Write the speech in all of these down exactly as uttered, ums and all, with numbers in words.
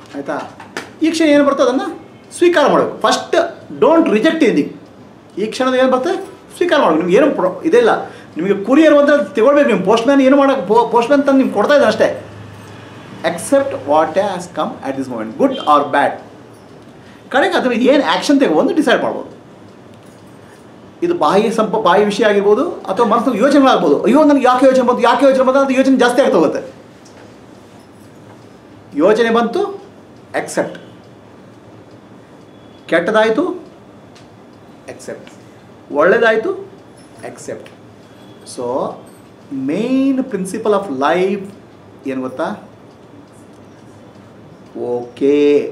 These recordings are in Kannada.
ಆಯಿತಾ? ಈ ಕ್ಷಣ ಏನು ಬರ್ತದೆ ಅದನ್ನು ಸ್ವೀಕಾರ ಮಾಡಬೇಕು. First don't reject anything. ಈ ಕ್ಷಣದ ಏನು ಬರ್ತದೆ ಸ್ವೀಕಾರ ಮಾಡಬೇಕು. ನಿಮ್ಗೆ ಏನು ಪ್ರೊ ಇದೆಲ್ಲ ನಿಮಗೆ ಕುರಿಯರ್ ಬಂದರೆ ತಗೊಳ್ಬೇಕು. ನೀವು ಪೋಸ್ಟ್ ಮ್ಯಾನ್ ಏನು ಮಾಡೋಕ್ಕೆ ಪೋ ಪೋಸ್ಟ್ ಮ್ಯಾನ್ ತಂದು ನಿಮ್ಗೆ ಕೊಡ್ತಾ ಇದ್ದಾರೆ ಅಷ್ಟೇ. accept what has come at this moment, good or bad. ಕಡೆಗೆ ಅದ್ರ ಏನು ಆ್ಯಕ್ಷನ್ ತೆಗೆದು ಡಿಸೈಡ್ ಮಾಡ್ಬೋದು. ಇದು ಬಾಹ್ಯ ಸಂಪ ಬಾಹ್ಯ ವಿಷಯ ಆಗಿರ್ಬೋದು ಅಥವಾ ಮನಸ್ಸಿನ ಯೋಚನೆಗಳಾಗ್ಬೋದು. ಅಯ್ಯೋ ನನಗೆ ಯಾಕೆ ಯೋಚನೆ ಬಂತು ಯಾಕೆ ಯೋಚನೆ ಬಂತು ಅದು ಯೋಚನೆ ಜಾಸ್ತಿ ಆಗ್ತಾ ಹೋಗುತ್ತೆ. ಯೋಚನೆ ಬಂತು accept, ಕೆಟ್ಟದಾಯಿತು accept, ಒಳ್ಳೆಯದಾಯಿತು accept. So main principle of life ಏನು ಗೊತ್ತಾ? ಓಕೆ.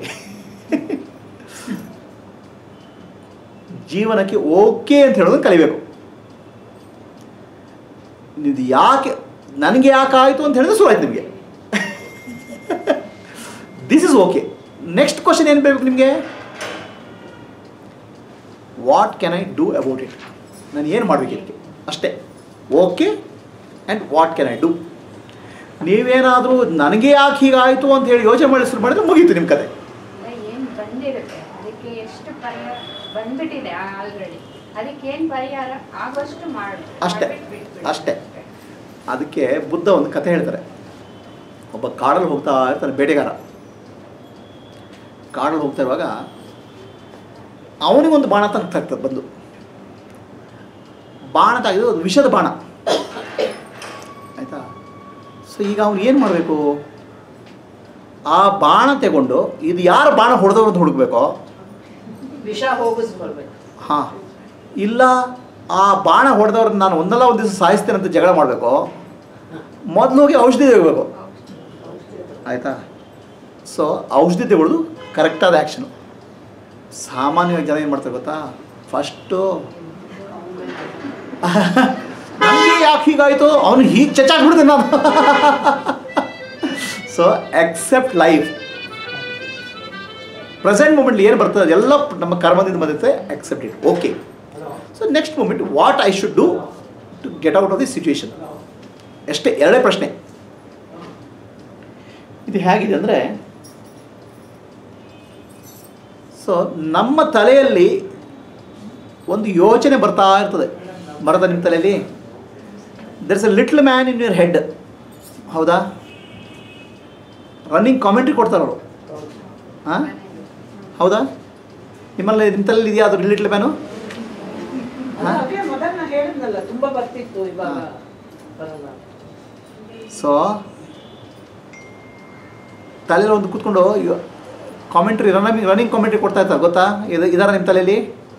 ಜೀವನಕ್ಕೆ ಓಕೆ ಅಂತ ಹೇಳೋದನ್ನು ಕಲಿಬೇಕು. ಇದು ಯಾಕೆ ನನಗೆ ಯಾಕೆ ಆಯಿತು ಅಂತ ಹೇಳಿದ್ರೆ ಶುರು ಆಯ್ತು ನಿಮಗೆ. This is okay. Next question ಏನು ಬೇಕು ನಿಮಗೆ? What can I do about it? ನಾನು ಏನು ಮಾಡಬೇಕು ಇದಕ್ಕೆ ಅಷ್ಟೇ. Okay and what can I do. ನೀವೇನಾದರೂ ನನಗೆ ಯಾಕೆ ಹೀಗಾಯಿತು ಅಂತ ಹೇಳಿ ಯೋಚನೆ ಮಾಡಿ ಶುರು ಮಾಡಿದ್ರೆ ಮುಗೀತು ನಿಮ್ಮ ಕತೆ. ಏನು ಬಂದಿರುತ್ತೆ ಅದಕ್ಕೆ ಎಷ್ಟು ಪರಿಹಾರ ಬಂದ್ಬಿಟ್ಟಿದೆ ಆಲ್ರೆಡಿ, ಅದಕ್ಕೆ ಏನು ಪರಿಹಾರ ಆಗೋಷ್ಟು ಮಾಡಿ ಅಷ್ಟೇ ಅಷ್ಟೇ. ಅದಕ್ಕೆ ಬುದ್ಧ ಒಂದು ಕಥೆ ಹೇಳ್ತಾರೆ. ಒಬ್ಬ ಕಾಡಲ್ಲಿ ಹೋಗ್ತಾ ಇರ್ತಾನೆ, ಬೇಟೆಗಾರ. ಕಾಡಲ್ಲಿ ಹೋಗ್ತಾ ಇರುವಾಗ ಅವನಿಗೊಂದು ಬಾಣ ತಾಗ್ತದೆ. ಬಂದು ಬಾಣ ತಾಗಿದ್ದು ಅದು ವಿಷದ ಬಾಣ ಆಯಿತಾ? ಸೊ ಈಗ ಅವ್ನು ಏನು ಮಾಡಬೇಕು? ಆ ಬಾಣ ತಗೊಂಡು ಇದು ಯಾರು ಬಾಣ ಹೊಡೆದವ್ರದ್ದು ಹುಡುಕ್ಬೇಕೋ, ವಿಷ ಹೋಗಿಸ್ಕೊಳ್ಬೇಕು. ಹಾಂ, ಇಲ್ಲ ಆ ಬಾಣ ಹೊಡೆದವ್ರನ್ನ ನಾನು ಒಂದಲ್ಲ ಒಂದು ದಿವಸ ಸಾಯಿಸ್ತೇನೆ ಅಂತ ಜಗಳ ಮಾಡಬೇಕು. ಮೊದಲು ಹೋಗಿ ಔಷಧಿ ತೆಗೋಬೇಕು ಆಯಿತಾ? ಸೊ ಔಷಧಿ ತಗೊಳ್ಳೋದು ಕರೆಕ್ಟಾದ ಆ್ಯಕ್ಷನು. ಸಾಮಾನ್ಯವಾಗಿ ಜನ ಏನು ಮಾಡ್ತಾರೆ ಗೊತ್ತಾ? ಫಸ್ಟು ನನಗೆ ಯಾಕೆ ಹೀಗಾಯಿತು, ಅವನು ಹೀಗೆ ಚಚ್ಚಾಕ್ಬಿಡ್ತೇನೆ ನಾನು. So accept life. Present momently ಏನು ಬರ್ತದೆ ಅದೆಲ್ಲ ನಮ್ಮ ಕರ್ಮದಿಂದ ಬಂದಿರುತ್ತೆ. Accept it. Okay. So next moment what I should do to get out of the situation. ಅಷ್ಟೇ, ಎರಡೇ ಪ್ರಶ್ನೆ. ಇದು ಹೇಗಿದೆ ಅಂದರೆ, ಸೊ ನಮ್ಮ ತಲೆಯಲ್ಲಿ ಒಂದು ಯೋಚನೆ ಬರ್ತಾ ಇರ್ತದೆ. ಬರದ ನಿಮ್ಮ ತಲೆಯಲ್ಲಿ there is a little man in your head. ಹೌದಾ? ರನ್ನಿಂಗ್ ಕಾಮೆಂಟ್ರಿ ಕೊಡ್ತಾರೆ ಅವರು. ಹಾಂ, ಹೌದಾ? ನಿಮ್ಮಲ್ಲಿ ನಿಮ್ಮ ತಲೆಯಲ್ಲಿ ಇದೆಯಾ ಅದು ಲಿಟ್ಲ್ ಮ್ಯಾನು? ಸೊ ತಲೆಯಲ್ಲಿ ಒಂದು ಕೂತ್ಕೊಂಡು ಕಾಮೆಂಟ್ರಿ ರನ್ನಿಂಗ್ ರನ್ನಿಂಗ್ ಕಾಮೆಂಟ್ರಿ ಕೊಡ್ತಾ ಇರ್ತಾರೆ. ಗೊತ್ತಾ? ಇದು ಇದಾರ ನಿಮ್ಮ ತಲೆಯಲ್ಲಿ?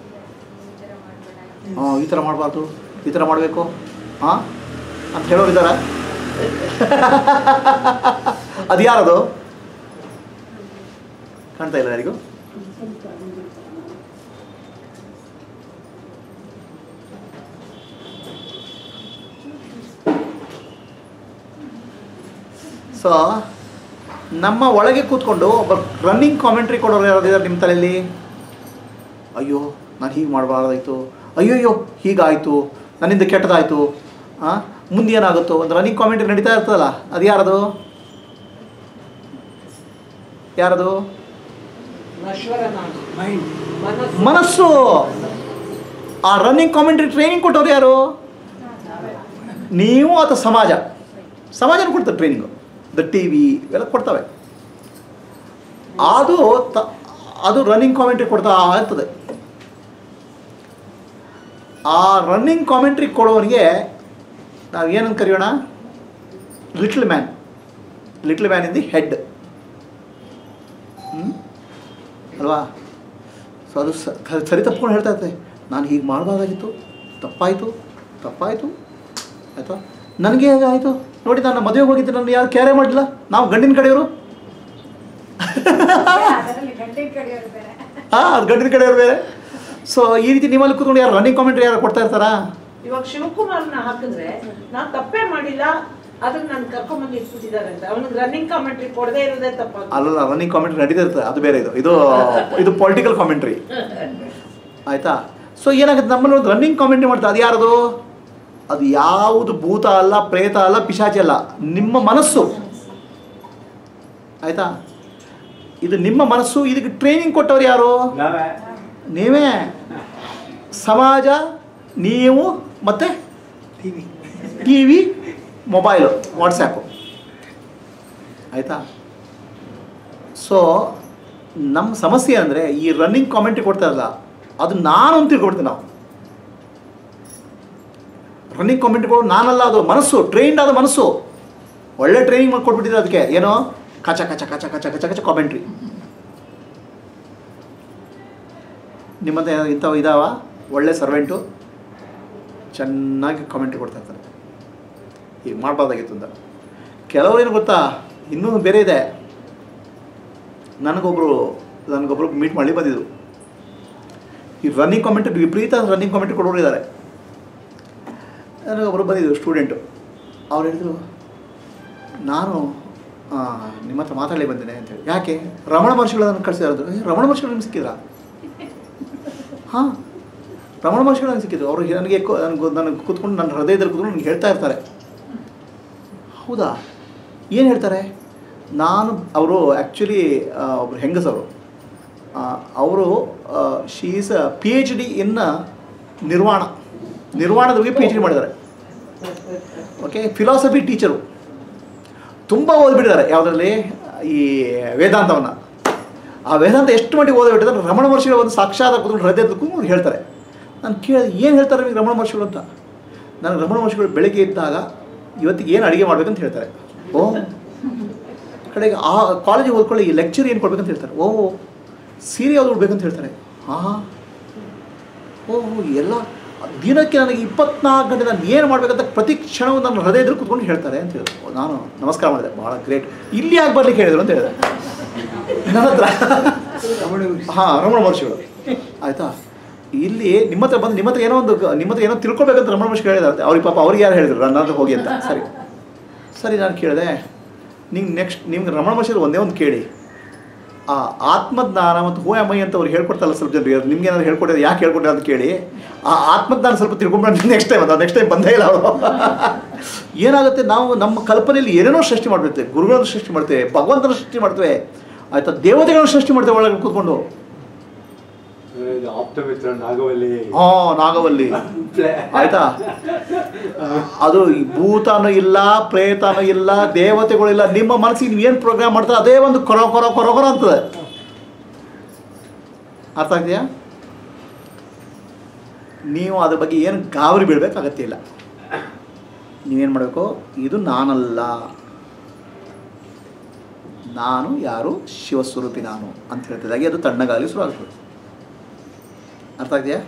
ಹಾಂ, ಈ ಥರ ಮಾಡಬಾರ್ದು, ಈ ಥರ ಮಾಡಬೇಕು, ಹಾಂ ಅಂತ ಹೇಳೋರು ಇದ್ದಾರ? ಅದು ಯಾರದು? ಕಾಣ್ತಾ ಇಲ್ಲ ಯಾರಿಗೂ? ಸೊ ನಮ್ಮ ಒಳಗೆ ಕೂತ್ಕೊಂಡು ಒಬ್ಬ ರನ್ನಿಂಗ್ ಕಾಮೆಂಟ್ರಿ ಕೊಡೋರು ಯಾರಾದಿದ್ದಾರೆ ನಿಮ್ಮ ತಲೆಯಲ್ಲಿ? ಅಯ್ಯೋ ನಾನು ಹೀಗೆ ಮಾಡಬಾರ್ದಾಯಿತು, ಅಯ್ಯೋಯ್ಯೋ ಹೀಗಾಯಿತು, ನನ್ನಿಂದ ಕೆಟ್ಟದಾಯಿತು, ಹಾಂ ಮುಂದೆ ಏನಾಗುತ್ತೋ ಒಂದು ರನ್ನಿಂಗ್ ಕಾಮೆಂಟ್ರಿ ನಡೀತಾ ಇರ್ತದಲ್ಲ, ಅದು ಯಾರದು? ಯಾರದು? ಮನಸ್ಸು. ಆ ರನ್ನಿಂಗ್ ಕಾಮೆಂಟ್ರಿ ಟ್ರೈನಿಂಗ್ ಕೊಟ್ಟವ್ರು ಯಾರು? ನೀವು ಅಥವಾ ಸಮಾಜ? ಸಮಾಜನ ಕೊಡ್ತಾರೆ ಟ್ರೈನಿಂಗು. ದ ಟಿ ವಿ ಇವೆಲ್ಲ ಕೊಡ್ತವೆ. ಅದು ತ ಅದು ರನ್ನಿಂಗ್ ಕಾಮೆಂಟ್ರಿ ಕೊಡ್ತಾ ಇರ್ತದೆ. ಆ ರನ್ನಿಂಗ್ ಕಾಮೆಂಟ್ರಿ ಕೊಡೋವನಿಗೆ ನಾವು ಏನಂತ ಕರೆಯೋಣ? Little man. Little man in the head. ಹ್ಞೂ ಅಲ್ವಾ? ಸೊ ಅದು ಸರಿ ತಪ್ಕೊಂಡು ಹೇಳ್ತಾ ಇರ್ತದೆ. ನಾನು ಹೀಗೆ ಮಾಡಬಾರ್ದಾಗಿತ್ತು, ತಪ್ಪಾಯಿತು ತಪ್ಪಾಯಿತು ಆಯಿತಾ? ನನಗೆ ಹೇಗೆ ಆಯಿತು ನೋಡಿ, ನಾನು ಮದುವೆಗೆ ಹೋಗಿದ್ದೆ, ನಾನು ಯಾರು ಕ್ಯಾರೆ ಮಾಡಲಿಲ್ಲ. ನಾವು ಗಂಡಿನ ಕಡೆಯವರು. ಹಾಂ, ಅದು ಗಂಡಿನ ಕಡೆಯವರು ಬೇರೆ. ಸೊ ಈ ರೀತಿ ನೀವಲ್ಲಿ ಕೂತ್ಕೊಂಡು ಯಾರು ರನ್ನಿಂಗ್ ಕಾಮೆಂಟ್ರಿ ಯಾರು ಕೊಡ್ತಾ ಇರ್ತಾರಾ? ಇವಾಗ ಶಿವಕುಮಾರ್ನ ಹಾಕಿದ್ರೆ ನಾನು ತಪ್ಪೇ ಮಾಡಿಲ್ಲ, ಅದನ್ನ ನಾನು ಕರ್ಕೊಂಡ್ಬಂದು ಇಟ್ಬಿಟ್ಟಿದ್ದಾರೆ ಅಂತ ಅವನಿಗೆ ರನ್ನಿಂಗ್ ಕಾಮೆಂಟ್ರಿ ಕೊಡದೇ ಇರೋದೇ ತಪ್ಪ. ಅಲ್ಲ, ರನ್ನಿಂಗ್ ಕಾಮೆಂಟ್ರಿ ನಡೀತಾ ಇರ್ತದೆ, ಅದು ಬೇರೆ. ಇದು ಇದು ಇದು ಪೊಲಿಟಿಕಲ್ ಕಾಮೆಂಟ್ರಿ ಆಯಿತಾ? ಸೊ ಏನಾಗುತ್ತೆ, ನಮ್ಮಲ್ಲಿ ಒಂದು ರನ್ನಿಂಗ್ ಕಾಮೆಂಟ್ರಿ ಮಾಡ್ತಾರೆ. ಅದು ಯಾರದು? ಅದು ಯಾವುದು ಭೂತ ಅಲ್ಲ, ಪ್ರೇತ ಅಲ್ಲ, ಪಿಶಾಚಿ ಅಲ್ಲ, ನಿಮ್ಮ ಮನಸ್ಸು ಆಯಿತಾ? ಇದು ನಿಮ್ಮ ಮನಸ್ಸು. ಇದಕ್ಕೆ ಟ್ರೈನಿಂಗ್ ಕೊಟ್ಟವ್ರು ಯಾರು? ನೀವೇ. ಸಮಾಜ, ನೀವು, ಮತ್ತು ಟಿ ವಿ, ಮೊಬೈಲು, ವಾಟ್ಸ್ಯಾಪು. ಆಯಿತಾ? ಸೊ ನಮ್ಮ ಸಮಸ್ಯೆ ಅಂದರೆ ಈ ರನ್ನಿಂಗ್ ಕಾಮೆಂಟ್ರಿ ಕೊಡ್ತಾರಲ್ಲ, ಅದು ನಾನು ಅಂತ ತಿಳ್ಕೊಡ್ತೀನಿ. ನಾವು ರನ್ನಿಂಗ್ ಕಾಮೆಂಟ್ರಿ ಕೊಡೋದು ನಾನಲ್ಲ, ಅದು ಮನಸ್ಸು, ಟ್ರೈನ್ಡ್ ಆದ ಮನಸ್ಸು. ಒಳ್ಳೆ ಟ್ರೈನಿಂಗ್ ಮಾಡಿ ಕೊಟ್ಬಿಟ್ಟಿದ್ರೆ ಅದಕ್ಕೆ ಏನೋ ಕಚ ಕಚ ಕಚ ಕಚ ಕಚ ಕಚ ಕಾಮೆಂಟ್ರಿ. ನಿಮ್ಮಂತ ಇಂಥವು ಇದಾವ ಒಳ್ಳೆ ಸರ್ವೆಂಟು, ಚೆನ್ನಾಗಿ ಕಾಮೆಂಟ್ರಿ ಕೊಡ್ತಾ ಇರ್ತಾರೆ. ಈಗ ಮಾಡಬಾರ್ದಾಗಿತ್ತು ಅಂತ. ಕೆಲವರು ಏನು ಗೊತ್ತಾ, ಇನ್ನೂ ಬೇರೆ ಇದೆ. ನನಗೊಬ್ಬರು ನನಗೊಬ್ಬರು ಮೀಟ್ ಮಾಡಿ ಬಂದಿದ್ರು. ಈ ರನ್ನಿಂಗ್ ಕಾಮೆಂಟ್ರಿ, ವಿಪರೀತ ರನ್ನಿಂಗ್ ಕಾಮೆಂಟ್ರಿ ಕೊಡೋರು ಇದ್ದಾರೆ. ನನಗೊಬ್ಬರು ಬಂದಿದ್ರು ಸ್ಟೂಡೆಂಟು. ಅವ್ರು ಹೇಳಿದರು, ನಾನು ನಿಮ್ಮ ಹತ್ರ ಮಾತಾಡಲಿ ಬಂದೇನೆ ಅಂತೇಳಿ. ಯಾಕೆ? ರಮಣ ಮಹರ್ಷಿಗಳನ್ನು ಕಳಿಸಿರೋದು. ರಮಣ ಮಹರ್ಷಿಗಳು ನಿಮ್ಗೆ ಸಿಕ್ಕಿದ್ರಾ? ಹಾಂ, ರಮಣ ಮಹರ್ಷಿಗಳು ನನಗೆ ಸಿಕ್ಕಿದ್ರು. ಅವರು ನನಗೆ ನನಗೆ ನನಗೆ ಕೂತ್ಕೊಂಡು ನನ್ನ ಹೃದಯದಲ್ಲಿ ಕೂತ್ಕೊಂಡು ನನಗೆ ಹೇಳ್ತಾ ಇರ್ತಾರೆ. ಹೌದಾ? ಏನು ಹೇಳ್ತಾರೆ? ನಾನು ಅವರು ಆ್ಯಕ್ಚುಲಿ ಒಬ್ಬರು ಹೆಂಗಸವರು. ಅವರು she is a P H D in nirvana ನಿರ್ವಾಣದ ಬಗ್ಗೆ ಪಿ ಎಚ್ ಡಿ ಮಾಡಿದ್ದಾರೆ. Okay, philosophy teacher. ತುಂಬ ಓದ್ಬಿಟ್ಟಿದ್ದಾರೆ. ಯಾವುದರಲ್ಲಿ? ಈ ವೇದಾಂತವನ್ನು. ಆ ವೇದಾಂತ ಎಷ್ಟು ಮಟ್ಟಿಗೆ ಓದ್ಬಿಟ್ಟಿದ್ದಾರೆ, ರಮಣ ಮಹರ್ಷಿಗಳು ಒಂದು ಸಾಕ್ಷಾತ್ ಕೂತ್ಕೊಂಡು ಹೃದಯದಕ್ಕೂ ಹೇಳ್ತಾರೆ. ನಾನು ಕೇಳಿದೆ, ಏನು ಹೇಳ್ತಾರೆ ನಿಮಗೆ ರಮಣ ಮಹರ್ಷಿಗಳು ಅಂತ. ನಾನು ರಮಣ ಮಹರ್ಷಿಗಳು ಬೆಳಗ್ಗೆ ಇದ್ದಾಗ ಇವತ್ತಿಗೆ ಏನು ಅಡುಗೆ ಮಾಡ್ಬೇಕಂತ ಹೇಳ್ತಾರೆ. ಓ ಕಡೆಗೆ ಆ ಕಾಲೇಜಿಗೆ ಓದ್ಕೊಳ್ಳಿ, ಈ ಲೆಕ್ಚರ್ ಏನು ಕೊಡ್ಬೇಕಂತ ಹೇಳ್ತಾರೆ. ಓ ಸೀರೆ ಯಾವ್ದು ಉಡ್ಬೇಕಂತ ಹೇಳ್ತಾರೆ. ಹಾಂ, ಓಹೋ ಎಲ್ಲ ದಿನಕ್ಕೆ ನನಗೆ ಇಪ್ಪತ್ನಾಲ್ಕು ಗಂಟೆ ನಾನು ಏನು ಮಾಡಬೇಕಂತ ಪ್ರತಿ ಕ್ಷಣವೂ ನನ್ನ ಹೃದಯದಲ್ಲಿ ಕೂತ್ಕೊಂಡು ಹೇಳ್ತಾರೆ ಅಂತ ಹೇಳಿದ್ರು. ನಾನು ನಮಸ್ಕಾರ ಮಾಡಿದೆ, ಭಾಳ ಗ್ರೇಟ್. ಇಲ್ಲಿ ಯಾಕೆ ಬರ್ಲಿಕ್ಕೆ ಹೇಳಿದ್ರು ಅಂತ ಹೇಳಿದೆ ನನ್ನ ಹತ್ರ. ಹಾಂ, ರಮಣ ಮಹರ್ಷಿಗಳು. ಆಯಿತಾ? ಇಲ್ಲಿ ನಿಮ್ಮ ಹತ್ರ ಬಂದು ನಿಮ್ಮ ಹತ್ರ ಏನೋ ಒಂದು ನಿಮ್ಮ ಹತ್ರ ಏನೋ ತಿಳ್ಕೊಬೇಕಂತ ರಮಣ ಮಹರ್ಷಿಗಳು ಹೇಳಿದಾರೆ. ಅವ್ರಿಗೆ ಪಾಪ ಅವ್ರಿಗೆ ಯಾರು ಹೇಳಿದ್ರು ನನ್ನ ಹತ್ರ ಹೋಗಿ ಅಂತ. ಸರಿ ಸರಿ ನಾನು ಕೇಳಿದೆ, ನಿಮ್ಗೆ ನೆಕ್ಸ್ಟ್ ನಿಮ್ಗೆ ರಮಣ ಮಹರ್ಷಿಗಳು ಒಂದೇ ಒಂದು ಕೇಳಿ, ಆ ಆತ್ಮಜ್ಞಾನ ಮತ್ತು ಹೂ ಎಮ್ ಐ ಅಂತ ಅವ್ರು ಹೇಳ್ಕೊಡ್ತಾರಲ್ಲ ಸ್ವಲ್ಪ ಜನರಿಗೆ, ನಿಮ್ಗೆ ಏನಾದ್ರು ಹೇಳ್ಕೊಟ್ಟಿದ್ರೆ ಯಾಕೆ ಹೇಳ್ಕೊಟ್ರೆ ಅಂತ ಕೇಳಿ, ಆ ಆತ್ಮಜ್ಞಾನ ಸ್ವಲ್ಪ ತಿಳ್ಕೊಂಡ್ರೆ ನೆಕ್ಸ್ಟ್ ಟೈಮ್ ಅದು ನೆಕ್ಸ್ಟ್ ಟೈಮ್ ಬಂದೇ ಇಲ್ಲ ಅವರು. ಏನಾಗುತ್ತೆ, ನಾವು ನಮ್ಮ ಕಲ್ಪನೆಯಲ್ಲಿ ಏನೇನೋ ಸೃಷ್ಟಿ ಮಾಡ್ಬಿಡ್ತೇವೆ. ಗುರುಗಳನ್ನು ಸೃಷ್ಟಿ ಮಾಡ್ತೇವೆ, ಭಗವಂತನ ಸೃಷ್ಟಿ ಮಾಡ್ತೇವೆ, ಆಯಿತಾ, ದೇವತೆಗಳನ್ನ ಸೃಷ್ಟಿ ಮಾಡ್ತೇವೆ ಒಳಗೆ ಕೂತ್ಕೊಂಡು. ಹಾಂ, ನಾಗವಲ್ಲಿ. ಆಯಿತಾ? ಅದು ಭೂತನೂ ಇಲ್ಲ, ಪ್ರೇತನೂ ಇಲ್ಲ, ದೇವತೆಗಳಿಲ್ಲ. ನಿಮ್ಮ ಮನಸ್ಸಿಗೆ ನೀವು ಏನು ಪ್ರೋಗ್ರಾಮ್ ಮಾಡ್ತಾರೆ ಅದೇ ಒಂದು ಕೊರ ಕೊರ ಕೊರ ಕೊರ ಅಂತದೆ. ಅರ್ಥ ಆಗ್ತೀಯಾ? ನೀವು ಅದ್ರ ಬಗ್ಗೆ ಏನು ಗಾಬರಿ ಬೀಳಬೇಕು ಅಗತ್ಯ ಇಲ್ಲ. ನೀವೇನು ಮಾಡಬೇಕು, ಇದು ನಾನಲ್ಲ, ನಾನು ಯಾರು? ಶಿವಸ್ವರೂಪಿ ನಾನು ಅಂತ ಹೇಳ್ತಿದ್ದಾಗೆ ಅದು ತಣ್ಣಗಾಗಲಿ ಶುರು ಆಗ್ತದೆ. ಅರ್ಥ ಆಗ್ತೀಯಾ?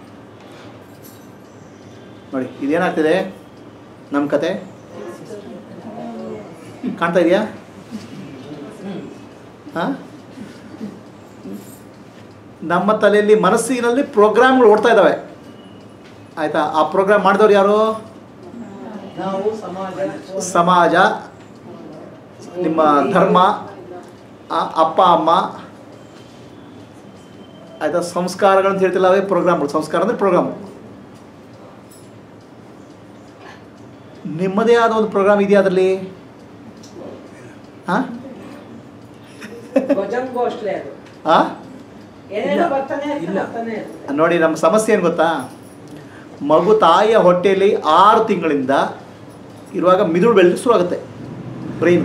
ನೋಡಿ ಇದೇನಾಗ್ತಿದೆ ನಮ್ಮ ಕತೆ. ಕಾಣ್ತಾ ಇದೆಯಾ? ಹಾಂ, ನಮ್ಮ ತಲೆಯಲ್ಲಿ ಮನಸ್ಸಿನಲ್ಲಿ ಪ್ರೋಗ್ರಾಮ್ಗಳು ಓಡ್ತಾ ಇದ್ದಾವೆ. ಆಯಿತಾ? ಆ ಪ್ರೋಗ್ರಾಮ್ ಮಾಡಿದವ್ರು ಯಾರು? ಸಮಾಜ, ನಿಮ್ಮ ಧರ್ಮ, ಅಪ್ಪ ಅಮ್ಮ, ಆಯಿತಾ, ಸಂಸ್ಕಾರಗಳಂತ ಹೇಳ್ತಿಲ್ಲ, ಅವೇ ಪ್ರೋಗ್ರಾಮ್ಗಳು. ಸಂಸ್ಕಾರ ಅಂದರೆ ಪ್ರೋಗ್ರಾಮು. ನಿಮ್ಮದೇ ಆದ ಒಂದು ಪ್ರೋಗ್ರಾಮ್ ಇದೆಯಾ ಅದರಲ್ಲಿ? ಹಾಂ ಹಾಂ ನೋಡಿ, ನಮ್ಮ ಸಮಸ್ಯೆ ಏನು ಗೊತ್ತಾ, ಮಗು ತಾಯಿಯ ಹೊಟ್ಟೆಯಲ್ಲಿ ಆರು ತಿಂಗಳಿಂದ ಇರುವಾಗ ಮಿದುಳು ಬೆಳೆದು ಶುರು ಆಗುತ್ತೆ. ಬ್ರೈನ್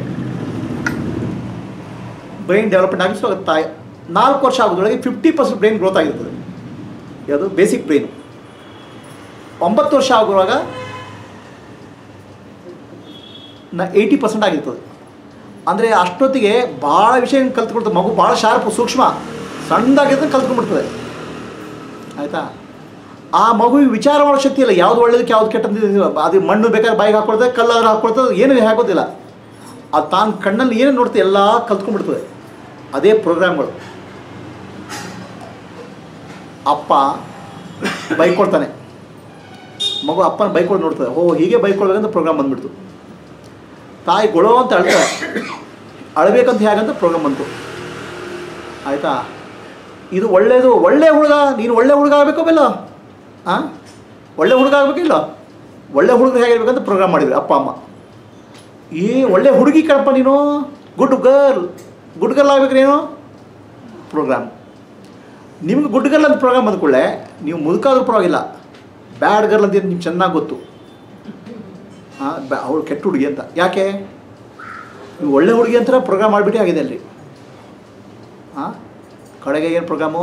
ಬ್ರೈನ್ ಡೆವಲಪ್ಮೆಂಟ್ ಆಗಿ ಶುರು ಆಗುತ್ತೆ. ತಾಯಿ ನಾಲ್ಕು ವರ್ಷ ಆಗೋದ್ರೊಳಗೆ ಫಿಫ್ಟಿ ಪರ್ಸೆಂಟ್ ಬ್ರೈನ್ ಗ್ರೋತ್ ಆಗಿರ್ತದೆ. ಯಾವುದು? Basic brain. ಒಂಬತ್ತು ವರ್ಷ ಆಗುವಾಗ ನ ಏಯ್ಟಿ ಪರ್ಸೆಂಟ್ ಆಗಿರ್ತದೆ. ಅಂದರೆ ಅಷ್ಟೊತ್ತಿಗೆ ಭಾಳ ವಿಷಯ ಕಲ್ತ್ಕೊಳ್ತದೆ ಮಗು. ಭಾಳ ಶಾರ್ಪ್, ಸೂಕ್ಷ್ಮ, ಸಣ್ಣದಾಗಿರ್ತದೆ, ಕಲ್ತ್ಕೊಂಡ್ಬಿಡ್ತದೆ. ಆಯಿತಾ? ಆ ಮಗುವಿಗೆ ವಿಚಾರ ಮಾಡೋ ಶಕ್ತಿ ಇಲ್ಲ. ಯಾವ್ದು ಒಳ್ಳೇದಕ್ಕೆ ಯಾವ್ದು ಕೆಟ್ಟಂದಿಲ್ಲ. ಅದು ಮಣ್ಣು ಬೇಕಾದ್ರೆ ಬಾಯಿಗೆ ಹಾಕ್ಕೊಳ್ತದೆ, ಕಲ್ಲಾದ್ರೂ ಹಾಕ್ಕೊಳ್ತದೆ, ಏನೂ ಹಾಕೋದಿಲ್ಲ. ಅದು ತಾನು ಕಣ್ಣಲ್ಲಿ ಏನೇನು ನೋಡ್ತದೆ ಎಲ್ಲ ಕಲ್ತ್ಕೊಂಡ್ಬಿಡ್ತದೆ. ಅದೇ ಪ್ರೋಗ್ರಾಮ್ಗಳು. ಅಪ್ಪ ಬೈಕೊಳ್ತಾನೆ, ಮಗು ಅಪ್ಪನ ಬೈಕೊಂಡು ನೋಡ್ತದೆ. ಓ ಹೀಗೆ ಬೈಕೊಳ್ಬೇಕಂತ ಪ್ರೋಗ್ರಾಮ್ ಬಂದ್ಬಿಡ್ತು. ತಾಯಿ ಗೊಳೋ ಅಂತ ಅಳ್ತಾರೆ, ಅಳಬೇಕಂತ ಹೇಗಂತ ಪ್ರೋಗ್ರಾಮ್ ಬಂತು. ಆಯಿತಾ? ಇದು ಒಳ್ಳೆಯದು. ಒಳ್ಳೆ ಹುಡುಗ, ನೀನು ಒಳ್ಳೆ ಹುಡುಗ ಆಗಬೇಕೋ ಬೆಲ್ಲ? ಹಾಂ, ಒಳ್ಳೆ ಹುಡುಗ ಆಗಬೇಕಿಲ್ಲ? ಒಳ್ಳೆ ಹುಡುಗ ಹೇಗಿರ್ಬೇಕಂತ ಪ್ರೋಗ್ರಾಮ್ ಮಾಡಿದ್ರು ಅಪ್ಪ ಅಮ್ಮ. ಏ ಒಳ್ಳೆ ಹುಡುಗಿ ಕಣಪ್ಪ ನೀನು, ಗುಡ್ ಗರ್ಲ್ ಗುಡ್ ಗರ್ಲ್ ಆಗ್ಬೇಕ್ರಿ ಏನು ಪ್ರೋಗ್ರಾಮ್. ನಿಮ್ಗೆ ಗುಡ್ ಗರ್ಲ್ ಅಂತ ಪ್ರೋಗ್ರಾಮ್ ಅಂದ್ಕೊಳ್ಳೆ ನೀವು ಮುದುಕಾದ್ರೂ ಪರವಾಗಿಲ್ಲ, ಬ್ಯಾಡ್ ಗರ್ಲ್ ಅಂತ ನಿಮ್ಗೆ ಚೆನ್ನಾಗಿ ಗೊತ್ತು. ಹಾಂ, ಬ್ಯಾ ಅವಳು ಕೆಟ್ಟ ಹುಡುಗಿ ಅಂತ. ಯಾಕೆ? ನೀವು ಒಳ್ಳೆ ಹುಡುಗಿ ಅಂತ ಪ್ರೋಗ್ರಾಮ್ ಮಾಡಿಬಿಟ್ಟು ಆಗಿದೆ ಅಲ್ರಿ. ಹಾಂ, ಕಡೆಗೆ ಏನು ಪ್ರೋಗ್ರಾಮು?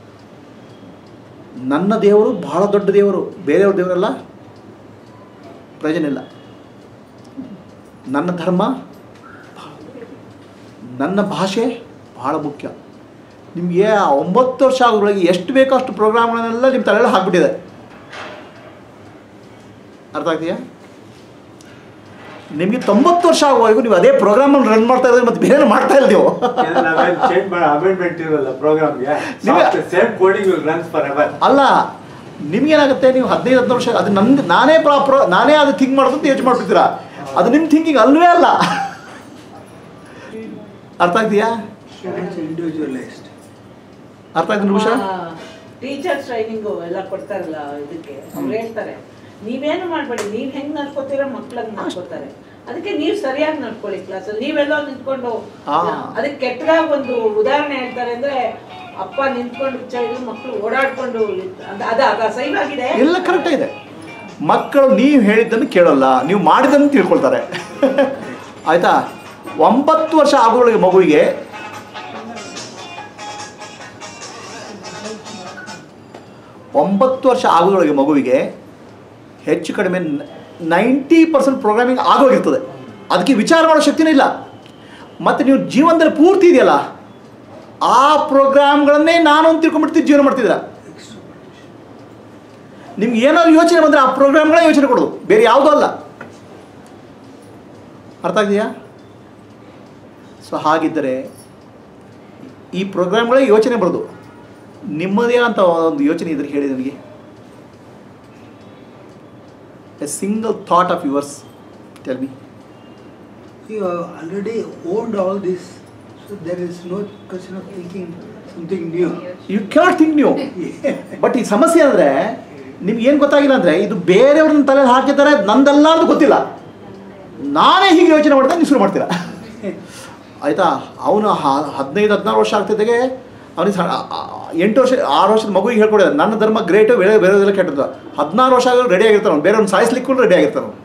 ನನ್ನ ದೇವರು ಬಹಳ ದೊಡ್ಡ ದೇವರು, ಬೇರೆಯವ್ರ ದೇವರಲ್ಲ, ಪ್ರಯೋಜನ ಇಲ್ಲ. ನನ್ನ ಧರ್ಮ, ನನ್ನ ಭಾಷೆ ಬಹಳ ಮುಖ್ಯ. ನಿಮಗೆ ಒಂಬತ್ತು ವರ್ಷ ಆಗೋದ್ರೊಳಗೆ ಎಷ್ಟು ಬೇಕೋ ಅಷ್ಟು ಪ್ರೋಗ್ರಾಮ್ಗಳನ್ನೆಲ್ಲ ನಿಮ್ಮ ತಲೆಯಲ್ಲಿ ಹಾಕ್ಬಿಟ್ಟಿದೆ. ಅರ್ಥ ಆಗ್ತೀಯಾ? ನಿಮಗೆ ತೊಂಬತ್ತು ವರ್ಷ ಆಗುವವರೆಗೂ ನೀವು ಅದೇ ಪ್ರೋಗ್ರಾಮನ್ನು ರನ್ ಮಾಡ್ತಾ ಇದ್ರೆ ಮತ್ತೆ ಬೇರೆ ಮಾಡ್ತಾ ಇಲ್ಲ ನೀವು. ಅಲ್ಲ, ನಿಮ್ಗೇನಾಗುತ್ತೆ, ನೀವು ಹದಿನೈದು ಹದಿನಾರು ವರ್ಷ ಅದು ನನ್ನ ನಾನೇ ಪ್ರಾ ನಾನೇ ಅದು ಥಿಂಕ್ ಮಾಡೋದು ಅಂತ ಯೋಚನೆ ಮಾಡ್ಬಿಡ್ತೀರಾ. ಅದು ನಿಮ್ಮ ಥಿಂಕಿಂಗ್ ಅಲ್ವೇ ಅಲ್ಲ. ಅರ್ಥ ಆಗ್ತೀಯಾ? ಅರ್ಥ ಆಗ್ತೀನಿ ನಿಮಿಷ. ಟೀಚರ್ಸ್ ಟ್ರೈನಿಂಗು ಎಲ್ಲ ಕೊಡ್ತಾರಲ್ಲ, ಇದಕ್ಕೆ ಅವ್ರು ಹೇಳ್ತಾರೆ ನೀವೇನು ಮಾಡ್ಬೇಡಿ, ನೀವ್ ಹೆಂಗ್ ನಡ್ಕೋತೀರೋ ಮಕ್ಳಂಗ್ ನಡ್ಕೋತಾರೆ, ಅದಕ್ಕೆ ನೀವ್ ಸರಿಯಾಗಿ ನಡ್ಕೊಳ್ಳಿ ಕ್ಲಾಸಲ್ಲಿ. ನೀವೆಲ್ಲ ನಿಂತ್ಕೊಂಡು ಅದಕ್ಕೆ ಕೆಟ್ಟದಾಗ ಒಂದು ಉದಾಹರಣೆ ಹೇಳ್ತಾರೆ ಅಂದ್ರೆ, ಅಪ್ಪ ನಿಂತ್ಕೊಂಡು ಚೈಲು ಮಕ್ಕಳು ಓಡಾಡ್ಕೊಂಡು ಅದ ಅದ ಸೈವ್ ಆಗಿದೆ. ಎಲ್ಲ ಕರೆಕ್ಟ್ ಇದೆ. ಮಕ್ಕಳು ನೀವು ಹೇಳಿದ್ದನ್ನು ಕೇಳೋಲ್ಲ, ನೀವು ಮಾಡಿದ್ದನ್ನು ತಿಳ್ಕೊಳ್ತಾರೆ. ಆಯ್ತಾ? ಒಂಬತ್ತು ವರ್ಷ ಆಗೋಳಿಗೆ ಮಗುವಿಗೆ ಒಂಬತ್ತು ವರ್ಷ ಆಗೋದ್ರೊಳಗೆ ಮಗುವಿಗೆ ಹೆಚ್ಚು ಕಡಿಮೆ ನೈಂಟಿ ಪರ್ಸೆಂಟ್ ಪ್ರೋಗ್ರಾಮಿಂಗ್ ಆಗೋಗಿರ್ತದೆ. ಅದಕ್ಕೆ ವಿಚಾರ ಮಾಡೋ ಶಕ್ತಿನೇ ಇಲ್ಲ. ಮತ್ತು ನೀವು ಜೀವನದಲ್ಲಿ ಪೂರ್ತಿ ಇದೆಯಲ್ಲ, ಆ ಪ್ರೋಗ್ರಾಮ್ಗಳನ್ನೇ ನಾನು ಅಂತ ತಿಳ್ಕೊಂಡ್ಬಿಡ್ತೀವಿ ಜೀವನ ಮಾಡ್ತಿದ್ದೀರ. ನಿಮ್ಗೆ ಏನಾದ್ರು ಯೋಚನೆ ಬಂದರೆ ಆ ಪ್ರೋಗ್ರಾಮ್ಗಳೇ ಯೋಚನೆ ಕೊಡೋದು, ಬೇರೆ ಯಾವುದೂ ಅಲ್ಲ. ಅರ್ಥ ಆಗಿದೆಯಾ? ಸೊ ಹಾಗಿದ್ದರೆ ಈ ಪ್ರೋಗ್ರಾಮ್ಗಳೇ ಯೋಚನೆ ಬರೋದು. ನಿಮ್ಮದೇ ಅಂತ ಒಂದು ಯೋಚನೆ ಇದ್ರೆ ಹೇಳಿ ನನಗೆ. A single thought of yours, tell me. You have already owned all this, so there is no question of thinking something new. You cannot think new. But ಈ ಸಮಸ್ಯೆ ಅಂದರೆ ನಿಮ್ಗೆ ಏನು ಗೊತ್ತಾಗಿಲ್ಲ ಅಂದರೆ, ಇದು ಬೇರೆಯವ್ರನ್ನ ತಲೆಯಲ್ಲಿ ಹಾಕಿದ್ದಾರೆ, ನಂದಲ್ಲ ಅಂತ ಗೊತ್ತಿಲ್ಲ. ನಾನೇ ಹೀಗೆ ಯೋಚನೆ ಮಾಡಿದ್ರೆ ನೀವು ಶುರು ಮಾಡ್ತೀರಾ. ಆಯಿತಾ? ಅವನು ಹದಿನೈದು ಹದಿನಾರು ವರ್ಷ ಆಗ್ತಿದ್ದಾಗೆ ಅವನಿಗೆ ಎಂಟು ವರ್ಷ ಆರು ವರ್ಷದ ಮಗುವಿಗೆ ಹೇಳ್ಕೊಡಿದ ನನ್ನ ಧರ್ಮ ಗ್ರೇಟು, ಬೇರೆ ಬೇರೆದೆಲ್ಲ ಕೆಟ್ಟದ್ದು. ಹದಿನಾರು ವರ್ಷ ಆಗೋದು ರೆಡಿ ಆಗಿರ್ತಾನೆ ಅವ್ನು, ಬೇರೆಯವ್ನು ಸಾಯಿಸ್ಲಿಕ್ಕೂ ರೆಡಿ ಆಗಿರ್ತಾನೆ ಅವ್ನು.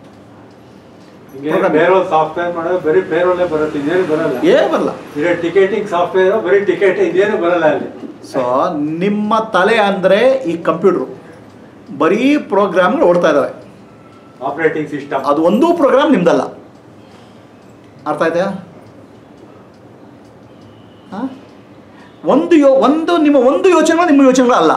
ಸಾಫ್ಟ್ವೇರ್ ಮಾಡೋದು ಬರೀ ಪೇರೋಲೇ ಬರುತ್ತೆ, ಇದೇನು ಬರಲ್ಲ. ಏನು ಬರಲ್ಲ. ಟಿಕೆಟಿಂಗ್ ಸಾಫ್ಟ್ವೇರ್ ಬರೀ ಟಿಕೆಟ್, ಇದೇನು ಬರಲ್ಲ ಅಲ್ಲಿ. ಸೊ ನಿಮ್ಮ ತಲೆ ಅಂದರೆ ಈ ಕಂಪ್ಯೂಟ್ರು ಬರೀ ಪ್ರೋಗ್ರಾಮ್ಗಳು ಓಡ್ತಾ ಇದ್ದಾವೆ. ಆಪರೇಟಿಂಗ್ ಸಿಸ್ಟಮ್ ಅದು ಒಂದೂ ಪ್ರೋಗ್ರಾಮ್ ನಿಮ್ದಲ್ಲ. ಅರ್ಥ ಆಯ್ತಾ? ಹಾಂ, ಒಂದು ಯೋ ಒಂದು ನಿಮ್ಮ ಒಂದು ಯೋಚನೆಗಳು ನಿಮ್ಮ ಯೋಚನೆಗಳು ಅಲ್ಲ.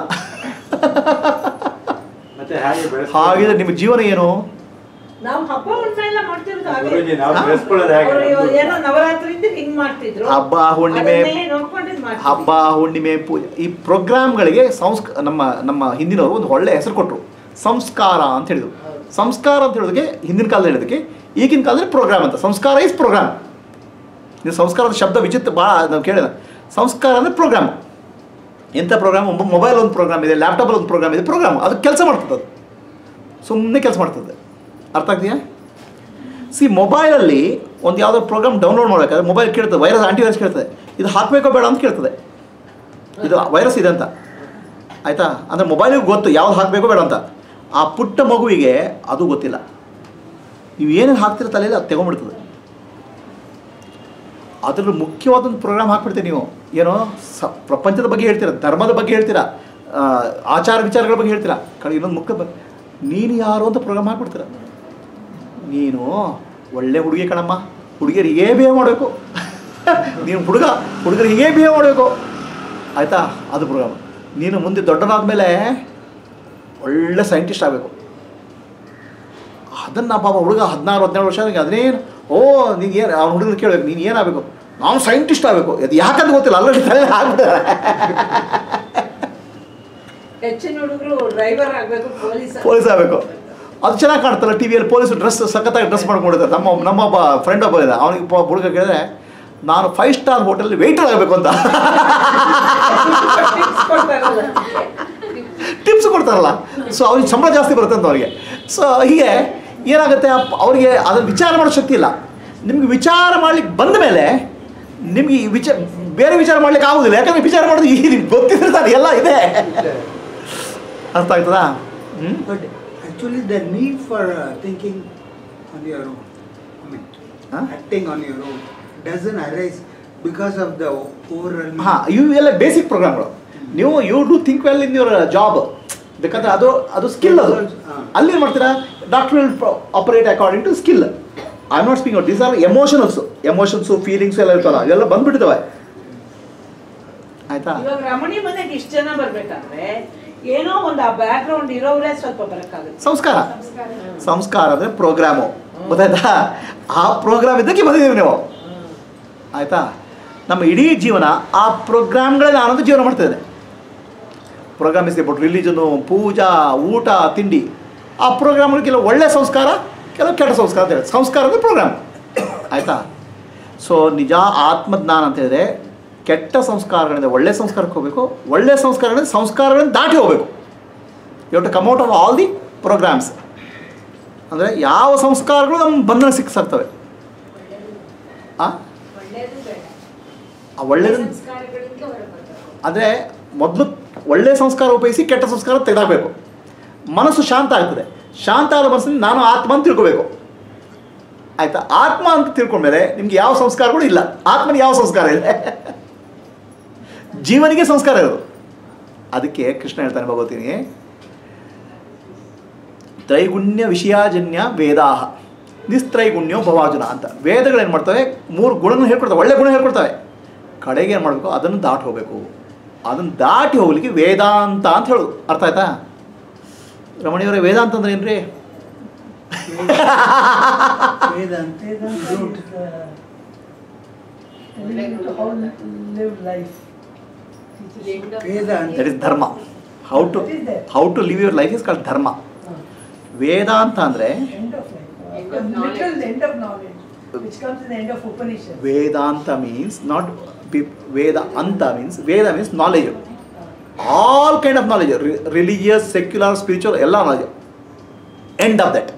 ಮತ್ತೆ ಹಾಗೆ ಹಾಗಿದ್ರೆ ನಿಮ್ಮ ಜೀವನ ಏನು? ನಾವು ಹಬ್ಬ ಹುಣ್ಣಿಮೆ ಎಲ್ಲ ಮಾಡ್ತಿರೋದು ಹಾಗೆ. ಗುರೂಜಿ, ನಾವು ಬೆಳೆಸ್ಕೊಳ್ಳೋದು ಹಾಗೆ. ಅವ್ರು ಏನೋ ನವರಾತ್ರಿಯಿಂದ ಹಿಂಗ್ ಮಾಡ್ತಿದ್ರು. ಹಬ್ಬ ಹುಣ್ಣಿಮೆ, ಅದನ್ನೇ ನೋಡ್ಕೊಂಡು ಇದ್ ಮಾಡ್ತಿದ್ರು. ಹಬ್ಬ ಹುಣ್ಣಿಮೆ ಪೂಜೆ, ಈ ಪ್ರೋಗ್ರಾಮ್ಗಳಿಗೆ ಸಂಸ್ಕ ನಮ್ಮ ನಮ್ಮ ಹಿಂದಿನವರು ಒಂದು ಒಳ್ಳೆ ಹೆಸರು ಕೊಟ್ಟರು, ಸಂಸ್ಕಾರ ಅಂತ ಹೇಳಿದ್ರು. ಸಂಸ್ಕಾರ ಅಂತ ಹೇಳೋದಕ್ಕೆ ಹಿಂದಿನ ಕಾಲದಲ್ಲಿ ಹೇಳೋದಕ್ಕೆ, ಈಗಿನ ಕಾಲದಲ್ಲಿ ಪ್ರೋಗ್ರಾಮ್ ಅಂತ. ಸಂಸ್ಕಾರ ಈಸ್ ಪ್ರೋಗ್ರಾಮ್. ನೀವು ಸಂಸ್ಕಾರದ ಶಬ್ದ ವಿಚಿತ್ರ ಭಾಳ ನಾವು ಕೇಳಿದ. ಸಂಸ್ಕಾರ ಅಂದರೆ ಪ್ರೋಗ್ರಾಮ್. ಎಂಥ ಪ್ರೋಗ್ರಾಮ್? ಮೊಬೈಲ್ ಒಂದು ಪ್ರೋಗ್ರಾಮ್ ಇದೆ, ಲ್ಯಾಪ್ಟಾಪಲ್ಲಿ ಒಂದು ಪ್ರೋಗ್ರಾಮ್ ಇದೆ. ಪ್ರೋಗ್ರಾಮ್ ಅದು ಕೆಲಸ ಮಾಡ್ತದೆ, ಅದು ಸುಮ್ಮನೆ ಕೆಲಸ ಮಾಡ್ತದೆ. ಅರ್ಥ ಆಗ್ತೀಯಾ? ಸಿ, ಮೊಬೈಲಲ್ಲಿ ಒಂದು ಯಾವುದೋ ಪ್ರೋಗ್ರಾಮ್ ಡೌನ್ಲೋಡ್ ಮಾಡಬೇಕಾದ್ರೆ ಮೊಬೈಲ್ ಕೇಳ್ತದೆ, ವೈರಸ್ ಆಂಟಿವೈರಸ್ ಕೇಳ್ತದೆ, ಇದು ಹಾಕಬೇಕೋ ಬೇಡ ಅಂತ ಕೇಳ್ತದೆ, ಇದು ವೈರಸ್ ಇದೆ ಅಂತ. ಆಯಿತಾ? ಅಂದರೆ ಮೊಬೈಲಿಗೆ ಗೊತ್ತು ಯಾವ್ದು ಹಾಕಬೇಕೋ ಬೇಡ ಅಂತ. ಆ ಪುಟ್ಟ ಮಗುವಿಗೆ ಅದು ಗೊತ್ತಿಲ್ಲ. ನೀವು ಏನೇನು ಹಾಕ್ತಿರೋ ತಲೆಯಲ್ಲಿ ಅದು ತೆಗೊಂಡ್ಬಿಡ್ತದೆ. ಅದರಲ್ಲಿ ಮುಖ್ಯವಾದೊಂದು ಪ್ರೋಗ್ರಾಮ್ ಹಾಕ್ಬಿಡ್ತೀರಿ ನೀವು. ಏನೋ ಸ ಪ್ರಪಂಚದ ಬಗ್ಗೆ ಹೇಳ್ತೀರಾ, ಧರ್ಮದ ಬಗ್ಗೆ ಹೇಳ್ತೀರಾ, ಆಚಾರ ವಿಚಾರಗಳ ಬಗ್ಗೆ ಹೇಳ್ತೀರಾ, ಕಡೆ ಇನ್ನೊಂದು ಮುಖ್ಯ ಬಗ್ಗೆ ನೀನು ಯಾರು ಅಂತ ಪ್ರೋಗ್ರಾಮ್ ಹಾಕ್ಬಿಡ್ತೀರ. ನೀನು ಒಳ್ಳೆ ಹುಡುಗಿ ಕಣಮ್ಮ, ಹುಡುಗಿಯರು ಹೀಗೇ ಬಿಹೇವ್ ಮಾಡಬೇಕು, ನೀನು ಹುಡುಗ ಹುಡುಗರು ಹೀಗೇ ಬಿಹೇವ್ ಮಾಡಬೇಕು. ಆಯಿತಾ? ಅದು ಪ್ರೋಗ್ರಾಮ್. ನೀನು ಮುಂದೆ ದೊಡ್ಡನಾದ ಮೇಲೆ ಒಳ್ಳೆ ಸೈಂಟಿಸ್ಟ್ ಆಗಬೇಕು. ಅದನ್ನು ಪಾಪ ಹುಡುಗ ಹದಿನಾರು ಹದಿನೇಳು ವರ್ಷ ಅದನ್ನೇನು, ಓ ನೀನು ಏನು ಅವ್ನು ಹುಡುಗರು ಕೇಳಬೇಕು, ನೀನು ಏನಾಗಬೇಕು? ನಾನು ಸೈಂಟಿಸ್ಟ್ ಆಗಬೇಕು. ಅದು ಯಾಕಂತ ಗೊತ್ತಿಲ್ಲ, ಅಲ್ಲಲ್ಲಿ ತಲೆ ಆಗ್ಬಿಟ್ಟಾರೆ. ಹೆಚ್ಚಿನ ಹುಡುಗರು ಡ್ರೈವರ್ ಆಗಬೇಕು, ಪೊಲೀಸ್ ಪೊಲೀಸ್ ಆಗಬೇಕು. ಅದು ಚೆನ್ನಾಗಿ ಕಾಣ್ತಲ್ಲ ಟಿ ವಿಯಲ್ಲಿ. ಪೊಲೀಸ್ ಡ್ರೆಸ್ ಸಖತ್ತಾಗಿ ಡ್ರೆಸ್ ಮಾಡ್ಕೊಂಡಿರ್ತಾರೆ. ನಮ್ಮ ನಮ್ಮೊಬ್ಬ ಫ್ರೆಂಡ್ ಒಬ್ಬ ಇದೆ, ಅವನಿಗೆ ಹುಡುಗ ಕೇಳಿದ್ರೆ ನಾನು ಫೈವ್ ಸ್ಟಾರ್ ಹೋಟೆಲ್ ವೆಯ್ಟರ್ ಆಗಬೇಕು ಅಂತ ಟಿಪ್ಸ್ ಕೊಡ್ತಾರಲ್ಲ. ಸೊ ಅವ್ರಿಗೆ ಸಂಬಳ ಜಾಸ್ತಿ ಬರುತ್ತೆ ಅಂತ ಅವರಿಗೆ. ಸೊ ಹೀಗೆ ಏನಾಗುತ್ತೆ, ಅವರಿಗೆ ಅದನ್ನು ವಿಚಾರ ಮಾಡೋ ಶಕ್ತಿ ಇಲ್ಲ. ನಿಮ್ಗೆ ವಿಚಾರ ಮಾಡ್ಲಿಕ್ಕೆ ಬಂದ ಮೇಲೆ ನಿಮಗೆ ಈ ವಿಚಾರ ಬೇರೆ ವಿಚಾರ ಮಾಡ್ಲಿಕ್ಕೆ ಆಗೋದಿಲ್ಲ, ಯಾಕಂದ್ರೆ ವಿಚಾರ ಮಾಡೋದು ಈ ನಿಮ್ಗೆ ಗೊತ್ತಿದ್ರೆ ಸರ್ ಎಲ್ಲ ಇದೆ. ಅರ್ಥ ಆಗ್ತದಾ? ಹ್ಞೂ But actually, the need for uh, thinking on your own, I mean, Huh? acting on your own, doesn't arise because of the overwhelming. ಹಾಂ, ಇವೆಲ್ಲ ಬೇಸಿಕ್ ಪ್ರೋಗ್ರಾಮ್ಗಳು. ನೀವು you do think well in your job, ಬೇಕಂದ್ರೆ ಅದು ಅದು ಸ್ಕಿಲ್. ಅದು ಅಲ್ಲಿ ಏನು ಮಾಡ್ತೀರಾ, doctor will operate according to skill. I am not speaking these are emotionals. Emotions feelings ಎಲ್ಲ ಇರ್ತಲ್ಲ, ಇವೆಲ್ಲ ಬಂದ್ಬಿಟ್ಟಿದ್ದಾವೆ. ಆಯ್ತಾ? ಇವಾಗ ರಮಣಿ ಮನೆಗೆ ಇಷ್ಟು ಜನ ಬರ್ಬೇಕಾದ್ರೆ ಏನೋ ಒಂದು ಆ ಬ್ಯಾಕ್ ಗ್ರೌಂಡ್ ಇರೋರೇ ಸ್ವಲ್ಪ ಬರಕ್ಕಾಗುತ್ತೆ. ಸಂಸ್ಕಾರ ಸಂಸ್ಕಾರ ಅಂದರೆ ಪ್ರೋಗ್ರಾಮು, ಗೊತ್ತಾಯ್ತಾ? ಆ ಪ್ರೋಗ್ರಾಮ್ ಇದ್ದಕ್ಕೆ ಬಂದಿದ್ದೀವಿ ನೀವು. ಆಯಿತಾ? ನಮ್ಮ ಇಡೀ ಜೀವನ ಆ ಪ್ರೋಗ್ರಾಮ್ಗಳೇ ನಾನೊಂದು ಜೀವನ ಮಾಡ್ತಾಯಿದ್ದೆ. Program is about religion, puja, ಊಟ, ತಿಂಡಿ. ಆ ಪ್ರೋಗ್ರಾಮ್ಗಳು ಕೆಲವು ಒಳ್ಳೆಯ ಸಂಸ್ಕಾರ, ಕೆಲವು ಕೆಟ್ಟ ಸಂಸ್ಕಾರ ಅಂತ ಹೇಳಿ. ಸಂಸ್ಕಾರ ಅಂದರೆ ಪ್ರೋಗ್ರಾಮ್. ಆಯಿತಾ? ಸೊ ನಿಜ ಆತ್ಮಜ್ಞಾನ ಅಂತ ಹೇಳಿದ್ರೆ ಕೆಟ್ಟ ಸಂಸ್ಕಾರಗಳಿಂದ ಒಳ್ಳೆ ಸಂಸ್ಕಾರಕ್ಕೆ ಹೋಗಬೇಕು, ಒಳ್ಳೆಯ ಸಂಸ್ಕಾರಗಳಿಂದ ಸಂಸ್ಕಾರಗಳನ್ನು ದಾಟಿ ಹೋಗಬೇಕು. You have to come out of all the programs. ಅಂದರೆ ಯಾವ ಸಂಸ್ಕಾರಗಳು ನಮ್ಮ ಬಂಧನ ಸಿಕ್ಸಾಗ್ತವೆ. ಆ ಒಳ್ಳೆಯದು ಅಂದರೆ ಮೊದಲು ಒಳ್ಳೆಯ ಸಂಸ್ಕಾರ ಉಪಯೋಗಿಸಿ ಕೆಟ್ಟ ಸಂಸ್ಕಾರ ತೆಗೆದಾಕಬೇಕು. ಮನಸ್ಸು ಶಾಂತ ಆಗ್ತದೆ. ಶಾಂತ ಆದ ಮನಸ್ಸಿನ ನಾನು ಆತ್ಮ ಅಂತ ತಿಳ್ಕೊಬೇಕು. ಆಯಿತಾ? ಆತ್ಮ ಅಂತ ತಿಳ್ಕೊಂಡ್ಮೇಲೆ ನಿಮ್ಗೆ ಯಾವ ಸಂಸ್ಕಾರಗಳು ಇಲ್ಲ. ಆತ್ಮನಿಗೆ ಯಾವ ಸಂಸ್ಕಾರ ಇದೆ? ಜೀವನಿಗೆ ಸಂಸ್ಕಾರ ಇರೋದು. ಅದಕ್ಕೆ ಕೃಷ್ಣ ಹೇಳ್ತಾನೆ ಭಗವತಿನಿಗೆ, ತ್ರೈಗುಣ್ಯ ವಿಷಯಾಜನ್ಯ ವೇದಾಹ ನಿಸ್ತ್ರೈಗುಣ್ಯೋ ಭವಾರ್ಜುನ ಅಂತ. ವೇದಗಳೇನು ಮಾಡ್ತವೆ, ಮೂರು ಗುಣಗಳನ್ನು ಹೇಳ್ಕೊಡ್ತವೆ, ಒಳ್ಳೆ ಗುಣ ಹೇಳ್ಕೊಡ್ತವೆ. ಕಡೆಗೆ ಏನು ಮಾಡಬೇಕು, ಅದನ್ನು ದಾಟಿ ಹೋಗಬೇಕು. ಅದನ್ನು ದಾಟಿ ಹೋಗ್ಲಿಕ್ಕೆ ವೇದಾಂತ ಅಂತ ಹೇಳೋದು. ಅರ್ಥ ಆಯ್ತಾ? ರಮಣಿಯವರೇ, ವೇದಾಂತ ಅಂದ್ರೆ ಏನ್ರಿ? Vedanta. Vedanta. That is dharma. How to how to live your life is called dharma. Vedanta ಅಂದರೆ ವೇದಾಂತ ಮೀನ್ಸ್ ನಾಟ್ ವೇದ ಅಂತ means Veda means knowledge. All kind of knowledge, religious, secular, spiritual, ಎಲ್ಲ knowledge. End of that.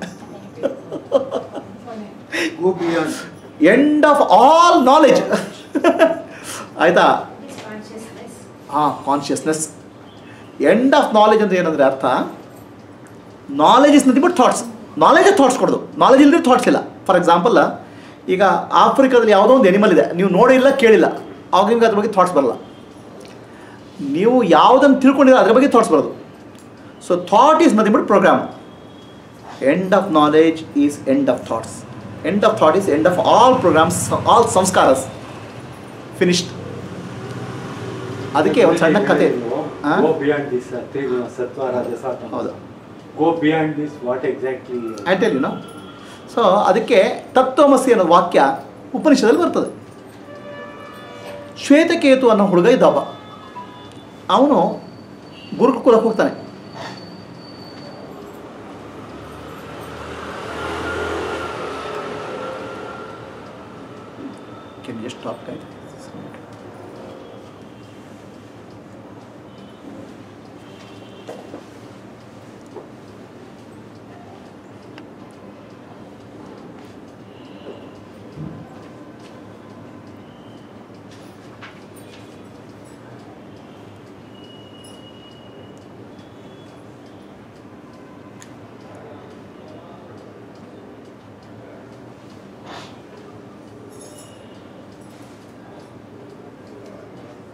Go beyond. End of all knowledge. ಆಯಿತಾ? ಹಾಂ, ಕಾನ್ಷಿಯಸ್ನೆಸ್. ಎಂಡ್ ಆಫ್ ನಾಲೆಜ್ ಅಂದರೆ ಏನಂದರೆ ಅರ್ಥ, knowledge is nothing but thoughts. ನಾಲೆಜೇ ಥಾಟ್ಸ್ ಕೊಡೋದು. ನಾಲೆಜ್ ಇಲ್ಲದೆ ಥಾಟ್ಸ್ ಇಲ್ಲ. ಫಾರ್ ಎಕ್ಸಾಂಪಲ್, ಈಗ ಆಫ್ರಿಕಾದಲ್ಲಿ ಯಾವುದೋ ಒಂದು ಎನಿಮಲ್ ಇದೆ, ನೀವು ನೋಡಿಲ್ಲ, ಕೇಳಿಲ್ಲ, ಆವಾಗ ನಿಮ್ಗೆ ಅದ್ರ ಬಗ್ಗೆ ಥಾಟ್ಸ್ ಬರಲ್ಲ. ನೀವು ಯಾವುದನ್ನು ತಿಳ್ಕೊಂಡಿಲ್ಲ ಅದ್ರ ಬಗ್ಗೆ ಥಾಟ್ಸ್ ಬರೋದು. So thought is nothing but program. End of knowledge is end of thoughts. End of thought is end of all programs, all samskaras finished. ಅದಕ್ಕೆ ಒಂದು ಸಣ್ಣ ಕತೆ. Go beyond this uh, triguna sattva rajasa tamas. ಹೌದು. Go beyond this, what exactly? I tell you no. So ಅದಕ್ಕೆ ತತ್ವಮಸಿ ಅನ್ನೋ ವಾಕ್ಯ ಉಪನಿಷದಲ್ಲಿ ಬರ್ತದೆ. ಶ್ವೇತಕೇತು ಅನ್ನೋ ಹುಡುಗ ಇದ್ದವ, ಅವನು ಗುರುಕುಲಕ್ಕೆ ಹೋಗ್ತಾನೆ. Can you just stop, guys?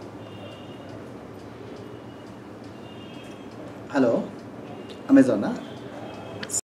Hello, ಅಮೆಝಾನಾ?